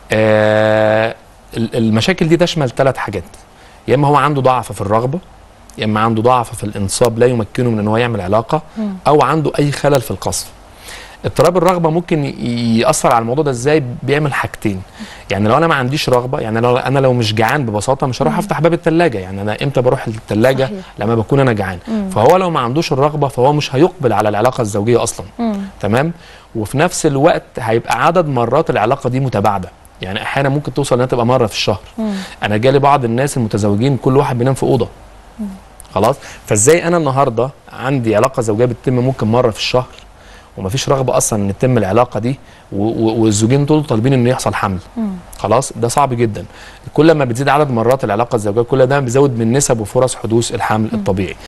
المشاكل دي تشمل 3 حاجات. يا اما هو عنده ضعف في الرغبه، يا اما عنده ضعف في الانصاب لا يمكنه من ان هو يعمل علاقه، او عنده اي خلل في القصف. اضطراب الرغبه ممكن ياثر على الموضوع ده ازاي؟ بيعمل حاجتين. يعني لو انا ما عنديش رغبه، يعني لو مش جعان ببساطه مش هروح افتح باب الثلاجه. يعني انا امتى بروح للثلاجه؟ لما بكون انا جعان. فهو لو ما عندوش الرغبه فهو مش هيقبل على العلاقه الزوجيه اصلا. تمام. وفي نفس الوقت هيبقى عدد مرات العلاقه دي متباعده. يعني احيانا ممكن توصل انها تبقى مره في الشهر. انا جالي بعض الناس المتزوجين كل واحد بينام في اوضه. خلاص. فازاي انا النهارده عندي علاقه زوجيه بتتم ممكن مره في الشهر ومفيش رغبه اصلا ان تتم العلاقه دي، والزوجين دول طالبين انه يحصل حمل. خلاص. ده صعب جدا. كل ما بتزيد عدد مرات العلاقه الزوجيه كل ده بيزود من نسب وفرص حدوث الحمل الطبيعي.